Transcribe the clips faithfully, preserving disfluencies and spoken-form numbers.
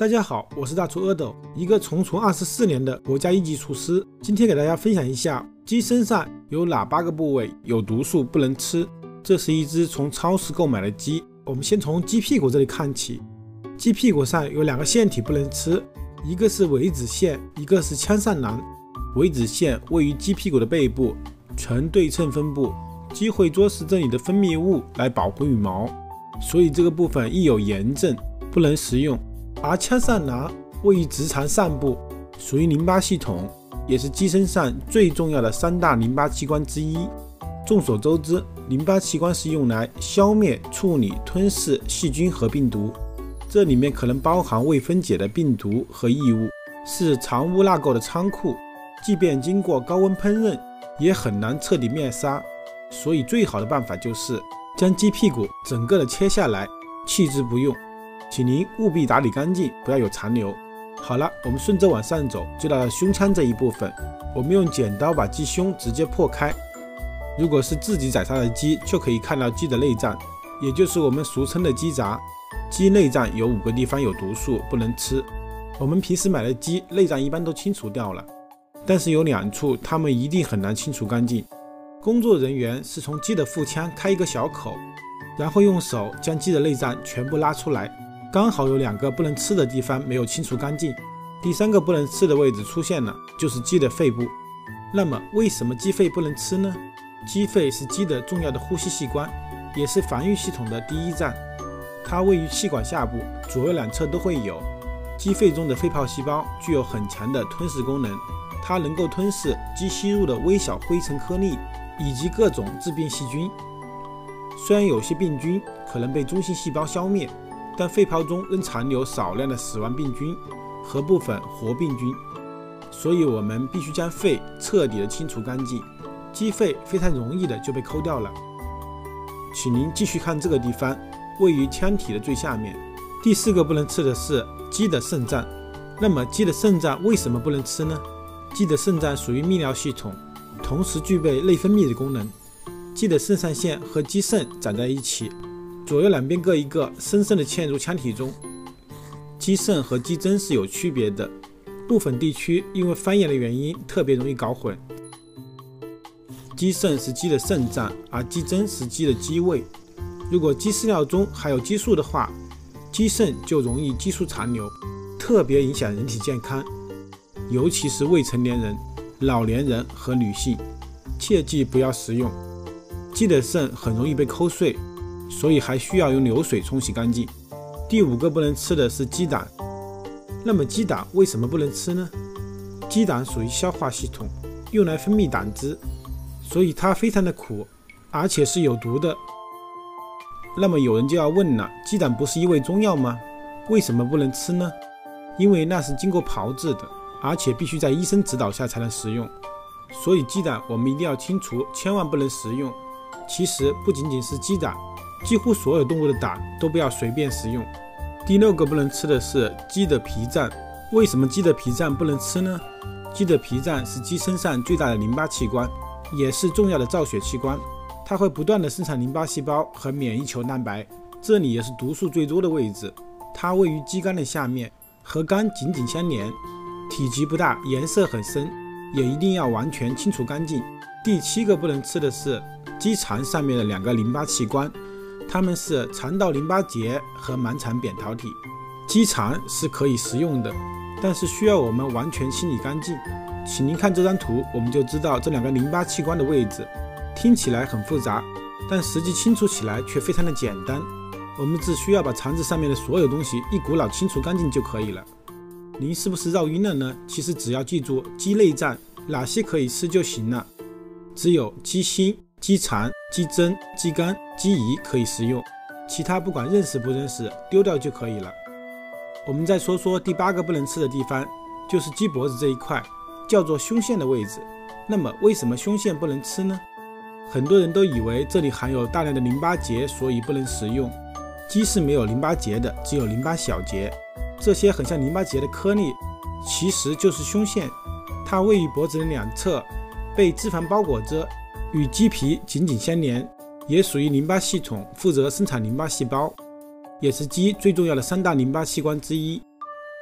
大家好，我是大厨阿斗，一个从厨二十四年的国家一级厨师。今天给大家分享一下鸡身上有哪八个部位有毒素不能吃。这是一只从超市购买的鸡，我们先从鸡屁股这里看起。鸡屁股上有两个腺体不能吃，一个是尾脂腺，一个是腔上囊。尾脂腺位于鸡屁股的背部，呈对称分布，鸡会啄食这里的分泌物来保护羽毛，所以这个部分易有炎症，不能食用。而腔上囊位于直肠上部，属于淋巴系统，也是鸡身上最重要的三大淋巴器官之一。众所周知，淋巴器官是用来消灭、处理、吞噬细菌和病毒，这里面可能包含未分解的病毒和异物，是藏污纳垢的仓库，即便经过高温烹饪，也很难彻底灭杀。所以最好的办法就是将鸡屁股整个的切下来，弃之不用。请您务必打理干净，不要有残留。好了，我们顺着往上走，就到了胸腔这一部分。我们用剪刀把鸡胸直接破开。如果是自己宰杀的鸡，就可以看到鸡的内脏，也就是我们俗称的鸡杂。鸡内脏有五个地方有毒素不能吃。我们平时买的鸡内脏一般都清除掉了，但是有两处它们一定很难清除干净。工作人员是从鸡的腹腔开一个小口，然后用手将鸡的内脏全部拉出来。刚好有两个不能吃的地方没有清除干净，第三个不能吃的位置出现了，就是鸡的肺部。那么为什么鸡肺不能吃呢？鸡肺是鸡的重要的呼吸器官，也是防御系统的第一站，它位于气管下部，左右两侧都会有。鸡肺中的肺泡细胞具有很强的吞噬功能，它能够吞噬鸡吸入的微小灰尘颗粒以及各种致病细菌。虽然有些病菌可能被中性细胞消灭，但肺泡中仍残留少量的死亡病菌和部分活病菌，所以我们必须将肺彻底的清除干净。鸡肺非常容易的就被抠掉了。请您继续看这个地方，位于腔体的最下面。第四个不能吃的是鸡的肾脏。那么鸡的肾脏为什么不能吃呢？鸡的肾脏属于泌尿系统，同时具备内分泌的功能。鸡的肾上腺和鸡肾长在一起，左右两边各一个，深深地嵌入腔体中。鸡肾和鸡胗是有区别的，部分地区因为方言的原因特别容易搞混。鸡肾是鸡的肾脏，而鸡胗是鸡的鸡胃。如果鸡饲料中含有激素的话，鸡肾就容易激素残留，特别影响人体健康，尤其是未成年人、老年人和女性，切记不要食用。鸡的肾很容易被抠碎，所以还需要用流水冲洗干净。第五个不能吃的是鸡胆。那么鸡胆为什么不能吃呢？鸡胆属于消化系统，用来分泌胆汁，所以它非常的苦，而且是有毒的。那么有人就要问了，鸡胆不是一味中药吗？为什么不能吃呢？因为那是经过炮制的，而且必须在医生指导下才能食用，所以鸡胆我们一定要清除，千万不能食用。其实不仅仅是鸡胆，几乎所有动物的胆都不要随便食用。第六个不能吃的是鸡的脾脏。为什么鸡的脾脏不能吃呢？鸡的脾脏是鸡身上最大的淋巴器官，也是重要的造血器官，它会不断的生产淋巴细胞和免疫球蛋白，这里也是毒素最多的位置。它位于鸡肝的下面，和肝紧紧相连，体积不大，颜色很深，也一定要完全清除干净。第七个不能吃的是鸡肠上面的两个淋巴器官，它们是肠道淋巴结和盲肠扁桃体。鸡肠是可以食用的，但是需要我们完全清理干净。请您看这张图，我们就知道这两个淋巴器官的位置。听起来很复杂，但实际清除起来却非常的简单。我们只需要把肠子上面的所有东西一股脑清除干净就可以了。您是不是绕晕了呢？其实只要记住鸡内脏哪些可以吃就行了，只有鸡心、鸡肠、鸡胗、鸡肝、鸡胰可以食用，其他不管认识不认识，丢掉就可以了。我们再说说第八个不能吃的地方，就是鸡脖子这一块，叫做胸腺的位置。那么为什么胸腺不能吃呢？很多人都以为这里含有大量的淋巴结，所以不能食用。鸡是没有淋巴结的，只有淋巴小结，这些很像淋巴结的颗粒其实就是胸腺，它位于脖子的两侧，被脂肪包裹着，与鸡皮紧紧相连，也属于淋巴系统，负责生产淋巴细胞，也是鸡最重要的三大淋巴器官之一。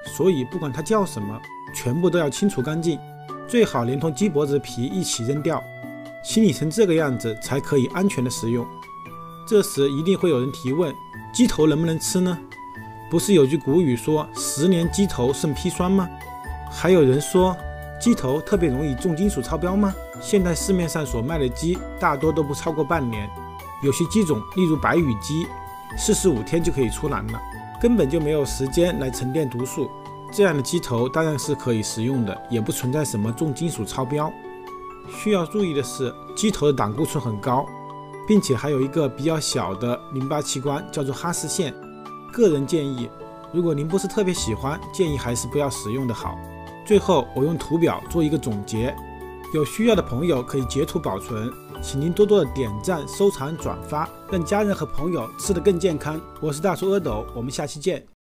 所以不管它叫什么，全部都要清除干净，最好连同鸡脖子皮一起扔掉，清理成这个样子才可以安全的食用。这时一定会有人提问，鸡头能不能吃呢？不是有句古语说十年鸡头胜砒霜吗？还有人说鸡头特别容易重金属超标吗？现在市面上所卖的鸡大多都不超过半年，有些鸡种例如白羽鸡四十五天就可以出栏了，根本就没有时间来沉淀毒素，这样的鸡头当然是可以食用的，也不存在什么重金属超标。需要注意的是，鸡头的胆固醇很高，并且还有一个比较小的淋巴器官叫做哈氏腺，个人建议，如果您不是特别喜欢，建议还是不要食用的好。最后我用图表做一个总结，有需要的朋友可以截图保存，请您多多的点赞、收藏、转发，让家人和朋友吃得更健康。我是大叔阿斗，我们下期见。